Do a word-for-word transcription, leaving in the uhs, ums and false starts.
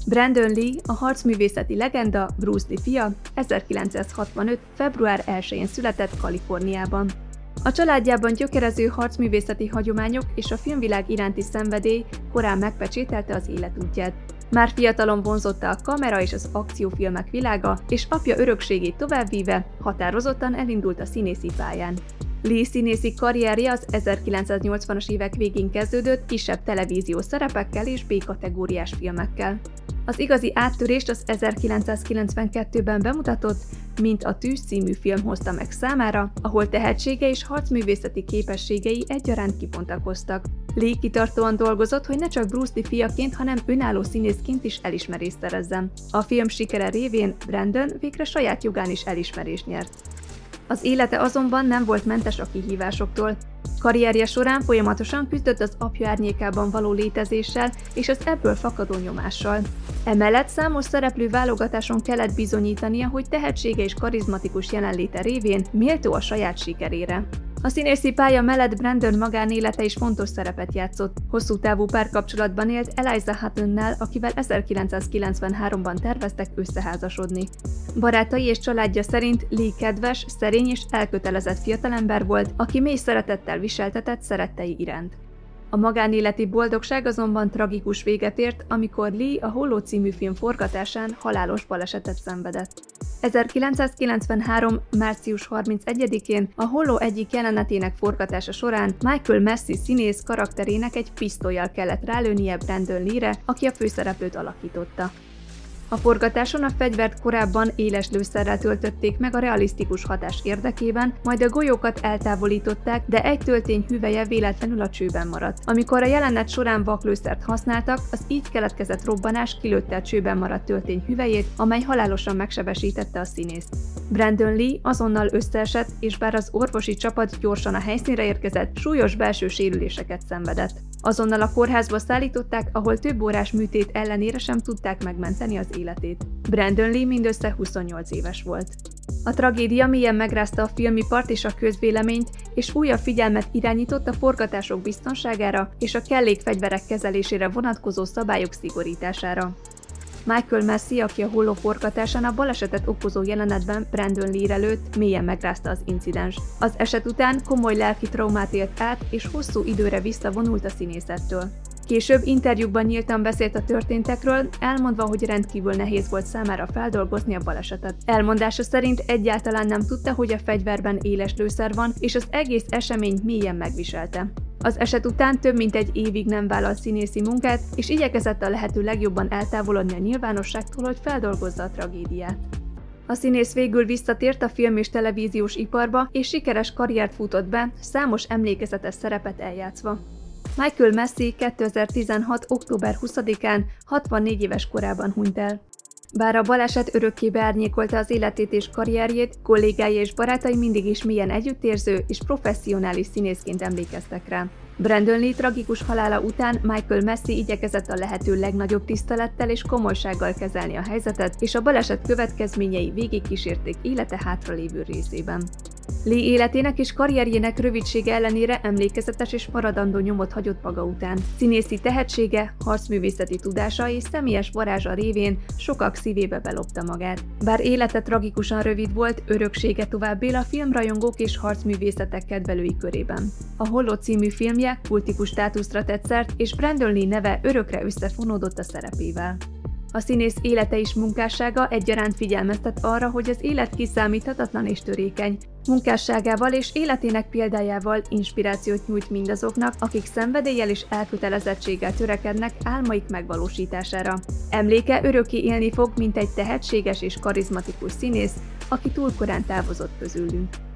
Brandon Lee, a harcművészeti legenda, Bruce Lee fia, ezerkilencszázhatvanöt. február elsején született Kaliforniában. A családjában gyökerező harcművészeti hagyományok és a filmvilág iránti szenvedély korán megpecsételte az életútját. Már fiatalon vonzotta a kamera és az akciófilmek világa, és apja örökségét továbbvíve határozottan elindult a színészi pályán. Lee színészi karrierje az ezerkilencszáznyolcvanas évek végén kezdődött kisebb televíziós szerepekkel és B-kategóriás filmekkel. Az igazi áttörést az ezerkilencszázkilencvenkettőben bemutatott Mint a tűz című film hozta meg számára, ahol tehetsége és harcművészeti képességei egyaránt kibontakoztak. Lee kitartóan dolgozott, hogy ne csak Bruce Lee fiaként, hanem önálló színészként is elismerést szerezzen. A film sikere révén Brandon végre saját jogán is elismerést nyert. Az élete azonban nem volt mentes a kihívásoktól. Karrierje során folyamatosan küzdött az apja árnyékában való létezéssel és az ebből fakadó nyomással. Emellett számos szereplő válogatáson kellett bizonyítania, hogy tehetsége és karizmatikus jelenléte révén méltó a saját sikerére. A színészi pálya mellett Brandon magánélete is fontos szerepet játszott. Hosszú távú párkapcsolatban élt Eliza Huttonnal, akivel ezerkilencszázkilencvenháromban terveztek összeházasodni. Barátai és családja szerint Lee kedves, szerény és elkötelezett fiatalember volt, aki mély szeretettel viseltetett szerettei iránt. A magánéleti boldogság azonban tragikus véget ért, amikor Lee a Holló című film forgatásán halálos balesetet szenvedett. ezerkilencszázkilencvenhárom. március harmincegyedikén a Holló egyik jelenetének forgatása során Michael Massey színész karakterének egy pisztollyal kellett rálőnie Brandon Lee-re, aki a főszereplőt alakította. A forgatáson a fegyvert korábban éles lőszerrel töltötték meg a realisztikus hatás érdekében, majd a golyókat eltávolították, de egy töltény hüvelye véletlenül a csőben maradt. Amikor a jelenet során vaklőszert használtak, az így keletkezett robbanás kilőtte a csőben maradt töltény hüvelyét, amely halálosan megsebesítette a színészt. Brandon Lee azonnal összeesett, és bár az orvosi csapat gyorsan a helyszínre érkezett, súlyos belső sérüléseket szenvedett. Azonnal a kórházba szállították, ahol több órás műtét ellenére sem tudták megmenteni az életét. Brandon Lee mindössze huszonnyolc éves volt. A tragédia mélyen megrázta a filmipart és a közvéleményt, és újabb figyelmet irányított a forgatások biztonságára és a kellékfegyverek kezelésére vonatkozó szabályok szigorítására. Michael Massey, aki a Holló forgatásán a balesetet okozó jelenetben Brandon Lee-re lőtt, mélyen megrázta az incidens. Az eset után komoly lelki traumát élt át, és hosszú időre visszavonult a színészettől. Később interjúkban nyíltan beszélt a történtekről, elmondva, hogy rendkívül nehéz volt számára feldolgozni a balesetet. Elmondása szerint egyáltalán nem tudta, hogy a fegyverben éles lőszer van, és az egész eseményt mélyen megviselte. Az eset után több mint egy évig nem vállalt színészi munkát, és igyekezett a lehető legjobban eltávolodni a nyilvánosságtól, hogy feldolgozza a tragédiát. A színész végül visszatért a film és televíziós iparba, és sikeres karriert futott be, számos emlékezetes szerepet eljátszva. Michael Massey kétezer-tizenhat. október huszadikán hatvannégy éves korában hunyt el. Bár a baleset örökké beárnyékolta az életét és karrierjét, kollégái és barátai mindig is mélyen együttérző és professzionális színészként emlékeztek rá. Brandon Lee tragikus halála után Michael Massey igyekezett a lehető legnagyobb tisztelettel és komolysággal kezelni a helyzetet, és a baleset következményei végigkísérték élete hátralévő részében. Lee életének és karrierjének rövidsége ellenére emlékezetes és maradandó nyomot hagyott maga után. Színészi tehetsége, harcművészeti tudása és személyes varázsa révén sokak szívébe belopta magát. Bár élete tragikusan rövid volt, öröksége tovább él a filmrajongók és harcművészetek kedvelői körében. A Holló című filmje kultikus státuszra tett szert, és Brandon Lee neve örökre összefonódott a szerepével. A színész élete és munkássága egyaránt figyelmeztet arra, hogy az élet kiszámíthatatlan és törékeny. Munkásságával és életének példájával inspirációt nyújt mindazoknak, akik szenvedéllyel és elkötelezettséggel törekednek álmaik megvalósítására. Emléke örökké élni fog, mint egy tehetséges és karizmatikus színész, aki túl korán távozott közülünk.